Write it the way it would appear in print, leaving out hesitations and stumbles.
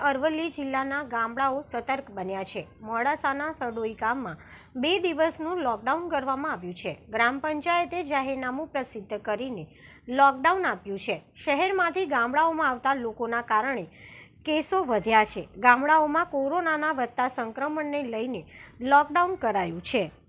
અરવલ્લી જિલ્લાના ગામડાઓ સતર્ક બન્યા છે। મોડાસાના સડોઈ ગામમાં 2 દિવસનું લોકડાઉન કરવામાં આવ્યું છે। ગ્રામ પંચાયતે જાહેરનામું પ્રસિદ્ધ કરીને લોકડાઉન આપ્યું છે। શહેરમાંથી ગામડાઓમાં આવતા લોકોના કારણે કેસો વધ્યા છે। ગામડાઓમાં કોરોનાના વધતા સંક્રમણને લઈને લોકડાઉન કરાયું છે।